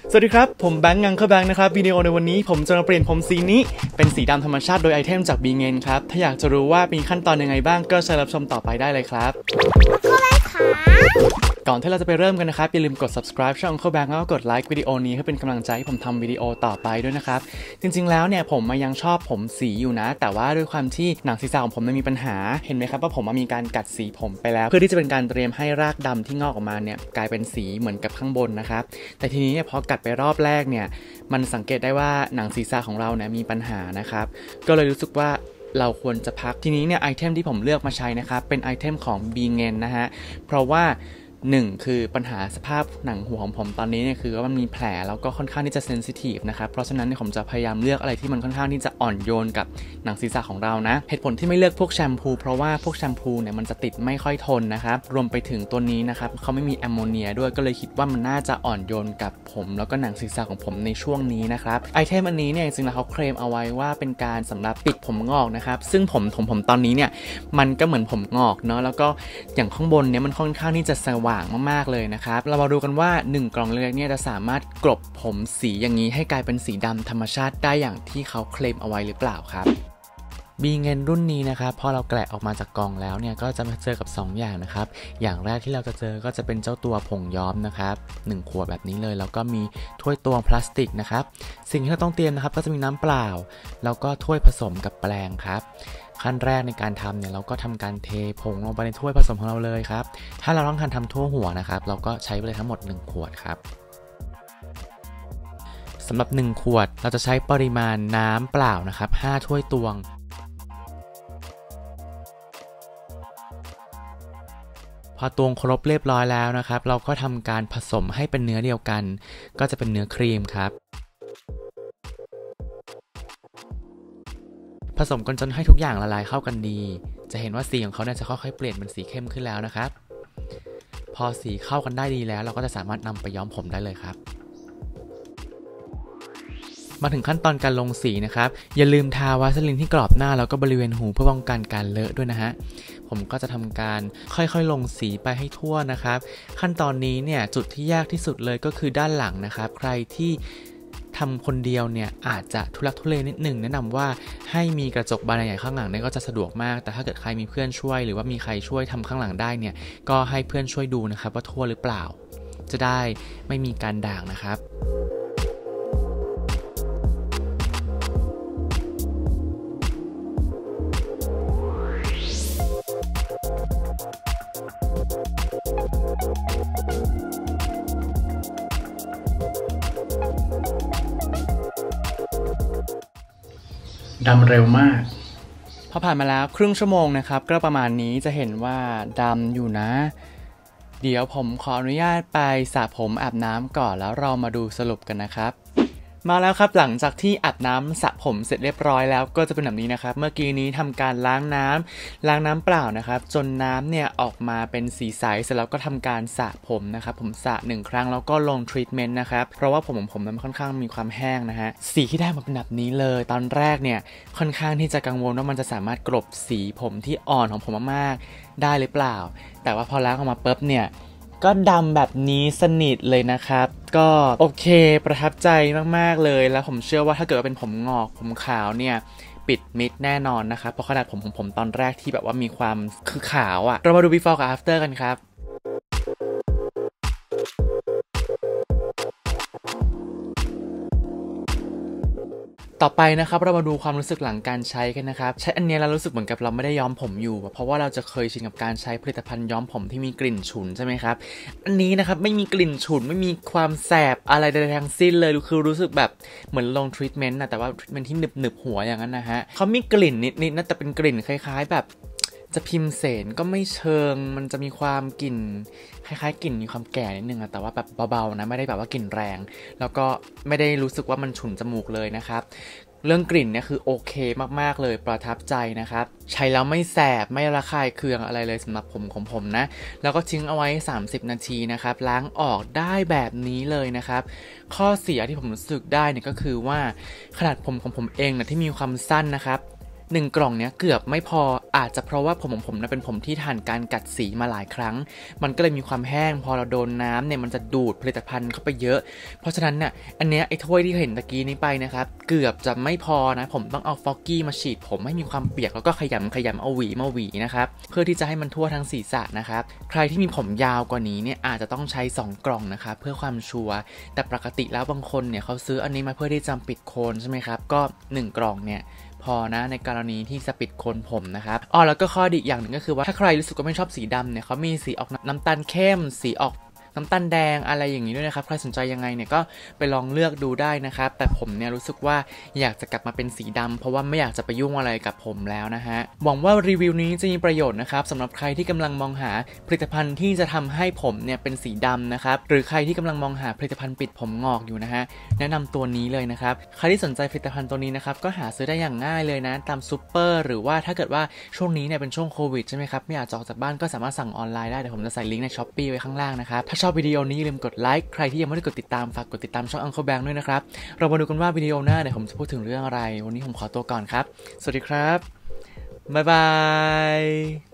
สวัสดีครับผมแบงค์งังเคอร์แบงค์นะครับวิดีโอในวันนี้ผมจะมาเปลี่ยนผมสีนี้เป็นสีดำธรรมชาติโดยไอเทมจากบีเงนครับถ้าอยากจะรู้ว่ามีขั้นตอนยังไงบ้างก็เชิญรับชมต่อไปได้เลยครับก่อนที่เราจะไปเริ่มกันนะครับอย่าลืมกด subscribe ช่อง Uncle Bang แล้วก็กดไลค์วิดีโอนี้ให้เป็นกำลังใจให้ผมทำวิดีโอต่อไปด้วยนะครับจริงๆแล้วเนี่ยผมยังชอบผมสีอยู่นะแต่ว่าด้วยความที่หนังศีรษะของผมมีปัญหาเห็นไหมครับว่าผมมีการกัดสีผมไปแล้วเพื่อที่จะเป็นการเตรียมให้รากดำที่งอกออกมาเนี่ยกลายเป็นสีเหมือนกับข้างบนนะครับแต่ทีนี้เนี่ยพอกัดไปรอบแรกเนี่ยมันสังเกตได้ว่าหนังศีรษะของเราเนี่ยมีปัญหานะครับก็เลยรู้สึกว่าเราควรจะพักทีนี้เนี่ยไอเทมที่ผมเลือกมาใช้นะครับเป็นไอเทมของ Bingen นะฮะเพราะว่า1คือปัญหาสภาพหนังหัวของผมตอนนี้เนี่ยคือว่ามันมีแผลแล้วก็ค่อนข้างที่จะเซนซิทีฟนะครับเพราะฉะนั้นเนี่ยผมจะพยายามเลือกอะไรที่มันค่อนข้างที่จะอ่อนโยนกับหนังศีรษะของเรานะเหตุผลที่ไม่เลือกพวกแชมพูเพราะว่าพวกแชมพูเนี่ยมันจะติดไม่ค่อยทนนะครับรวมไปถึงตัวนี้นะครับเขาไม่มีแอมโมเนียด้วยก็เลยคิดว่ามันน่าจะอ่อนโยนกับผมแล้วก็หนังศีรษะของผมในช่วงนี้นะครับไอเทมอันนี้เนี่ยจริงๆแล้วเขาเคลมเอาไว้ว่าเป็นการสำหรับปิดผมงอกนะครับซึ่งผมตอนนี้เนี่ยมันก็เหมือนผมงอกเนาะแล้วก็อย่างข้างบนเนี่ยมันค่อนข้างที่จะสว่างมากๆเลยนะครับเรามาดูกันว่า1กล่องเล็กเนี่ยจะสามารถกลบผมสีอย่างนี้ให้กลายเป็นสีดำธรรมชาติได้อย่างที่เขาเคลมเอาไว้หรือเปล่าครับบีเงินรุ่นนี้นะครับพอเราแกะออกมาจากกล่องแล้วเนี่ยก็จะมาเจอกับ2อย่างนะครับอย่างแรกที่เราจะเจอก็จะเป็นเจ้าตัวผงย้อมนะครับ1ขวดแบบนี้เลยแล้วก็มีถ้วยตวงพลาสติกนะครับสิ่งที่เราต้องเตรียมนะครับก็จะมีน้ำเปล่าแล้วก็ถ้วยผสมกับแปรงครับขั้นแรกในการทำเนี่ยเราก็ทำการเทผงลงไปในถ้วยผสมของเราเลยครับถ้าเราต้องการทำทั่วหัวนะครับเราก็ใช้ไปเลยทั้งหมด1ขวดครับสำหรับ1ขวดเราจะใช้ปริมาณน้ำเปล่านะครับ5ถ้วยตวงพอตวงครบเรียบร้อยแล้วนะครับเราก็ทำการผสมให้เป็นเนื้อเดียวกันก็จะเป็นเนื้อครีมครับผสมกันจนให้ทุกอย่างละลายเข้ากันดีจะเห็นว่าสีของเขาเนี่ยจะค่อยๆเปลี่ยนเป็นสีเข้มขึ้นแล้วนะครับพอสีเข้ากันได้ดีแล้วเราก็จะสามารถนำไปย้อมผมได้เลยครับมาถึงขั้นตอนการลงสีนะครับอย่าลืมทาวาสลินที่กรอบหน้าแล้วก็บริเวณหูเพื่อป้องกันการเลอะด้วยนะฮะผมก็จะทำการค่อยๆลงสีไปให้ทั่วนะครับขั้นตอนนี้เนี่ยจุดที่ยากที่สุดเลยก็คือด้านหลังนะครับใครที่ทำคนเดียวเนี่ยอาจจะทุลักทุเลนิดหนึ่งแนะนำว่าให้มีกระจกบานใหญ่ข้างหลังเนี่ยก็จะสะดวกมากแต่ถ้าเกิดใครมีเพื่อนช่วยหรือว่ามีใครช่วยทำข้างหลังได้เนี่ยก็ให้เพื่อนช่วยดูนะครับว่าทั่วหรือเปล่าจะได้ไม่มีการด่างนะครับดำเร็วมากพอผ่านมาแล้วครึ่งชั่วโมงนะครับก็ประมาณนี้จะเห็นว่าดำอยู่นะเดี๋ยวผมขออนุญาตไปสระผมอาบน้ำก่อนแล้วเรามาดูสรุปกันนะครับมาแล้วครับหลังจากที่อาบน้ำสระผมเสร็จเรียบร้อยแล้วก็จะเป็นแบบนี้นะครับเมื่อกี้นี้ทำการล้างน้ำเปล่านะครับจนน้ำเนี่ยออกมาเป็นสีใสเสร็จแล้วก็ทำการสระผมนะครับผมสระ1ครั้งแล้วก็ลงทรีทเมนต์นะครับเพราะว่าผมมันค่อนข้างมีความแห้งนะฮะสีที่ได้มาเป็นแบบนี้เลยตอนแรกเนี่ยค่อนข้างที่จะกังวลว่ามันจะสามารถกลบสีผมที่อ่อนของผมมากๆได้หรือเปล่าแต่ว่าพอล้างออกมาปุ๊บเนี่ยก็ดำแบบนี้สนิทเลยนะครับก็โอเคประทับใจมากๆเลยแล้วผมเชื่อว่าถ้าเกิดว่าเป็นผมงอกผมขาวเนี่ยปิดมิดแน่นอนนะครับเพราะขนาดผมตอนแรกที่แบบว่ามีความคือขาวอะเรามาดู before กับ after กันครับต่อไปนะครับเรามาดูความรู้สึกหลังการใช้กันนะครับใช้อันนี้เรารู้สึกเหมือนกับเราไม่ได้ย้อมผมอยู่เพราะว่าเราจะเคยชินกับการใช้ผลิตภัณฑ์ย้อมผมที่มีกลิ่นฉุนใช่ไหมครับอันนี้นะครับไม่มีกลิ่นฉุนไม่มีความแสบอะไรใดๆทั้งสิ้นเลยคือรู้สึกแบบเหมือนลงทรีทเมนต์นะแต่ว่าทรีทเมนต์ที่หนึบหัวอย่างนั้นนะฮะเขามีกลิ่นนิดๆนะแต่เป็นกลิ่นคล้ายๆแบบจะพิมเสนก็ไม่เชิงมันจะมีความกลิ่นคล้ายๆกลิ่นมีความแก่นิดนึงอะแต่ว่าแบบเบาๆนะไม่ได้แบบว่ากลิ่นแรงแล้วก็ไม่ได้รู้สึกว่ามันฉุนจมูกเลยนะครับเรื่องกลิ่นเนี่ยคือโอเคมากๆเลยประทับใจนะครับใช้แล้วไม่แสบไม่ระคายเคืองอะไรเลยสำหรับผมของผมนะแล้วก็ทิ้งเอาไว้30นาทีนะครับล้างออกได้แบบนี้เลยนะครับข้อเสียที่ผมรู้สึกได้เนี่ยก็คือว่าขนาดผมของผมเองนะที่มีความสั้นนะครับ 1 กล่องเนี้ยเกือบไม่พออาจจะเพราะว่าผมของผมเป็นผมที่ผ่านการกัดสีมาหลายครั้งมันก็เลยมีความแห้งพอเราโดนน้ำเนี่ยมันจะดูดผลิตภัณฑ์เข้าไปเยอะเพราะฉะนั้นเนี่ยอันเนี้ยไอ้ถ้วยที่เห็นตะกี้นี้ไปนะครับเกือบจะไม่พอนะผมต้องเอาฟอกกี้มาฉีดผมให้มีความเปียกแล้วก็ขยำเอาหวีมาหวีนะครับเพื่อที่จะให้มันทั่วทั้งศีรษะนะครับใครที่มีผมยาวกว่านี้เนี่ยอาจจะต้องใช้2 กล่องนะครับเพื่อความชัวร์แต่ปกติแล้วบางคนเนี่ยเขาซื้ออันนี้มาเพื่อที่จะปิดโคนใช่ไหมครับก็1 กล่องเนี่ยพอนะในกรณีที่จะปิดโคนผมนะครับแล้วก็ข้อดีอย่างหนึ่งก็คือว่าถ้าใครรู้สึกว่าไม่ชอบสีดำเนี่ยเขามีสีออกน้ำตาลเข้มสีออกน้ำตาลแดงอะไรอย่างนี้ด้วยนะครับใครสนใจยังไงเนี่ยก็ไปลองเลือกดูได้นะครับแต่ผมเนี่ยรู้สึกว่าอยากจะกลับมาเป็นสีดำเพราะว่าไม่อยากจะไปยุ่งอะไรกับผมแล้วนะฮะหวังว่ารีวิวนี้จะมีประโยชน์นะครับสำหรับใครที่กำลังมองหาผลิตภัณฑ์ที่จะทำให้ผมเนี่ยเป็นสีดำนะครับหรือใครที่กำลังมองหาผลิตภัณฑ์ปิดผมงอกอยู่นะฮะแนะนำตัวนี้เลยนะครับใครที่สนใจผลิตภัณฑ์ตัวนี้นะครับก็หาซื้อได้อย่างง่ายเลยนะตามซูเปอร์หรือว่าถ้าเกิดว่าช่วงนี้เนี่ยเป็นช่วงโควิดใช่ไหมครับไม่อยากจะออกจากบ้านก็สามารถสั่งออนไลน์ได้เดี๋ยวผมจะใส่ลิงก์ใน Shopee ไว้ข้างล่างนะครับถ้าชอบวิดีโอนี้อย่าลืมกดไลค์ใครที่ยังไม่ได้กดติดตามฝากกดติดตามช่อง Uncle Bang ด้วยนะครับเรามาดูกันว่าวิดีโอหน้าเนี่ยผมจะพูดถึงเรื่องอะไรวันนี้ผมขอตัวก่อนครับสวัสดีครับบ๊ายบาย